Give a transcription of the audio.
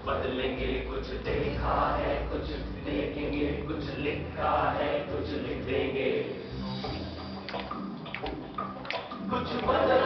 बदलेंगे कुछ देखा है, कुछ देखेंगे, कुछ लिखा है, कुछ लिख देंगे, कुछ बदल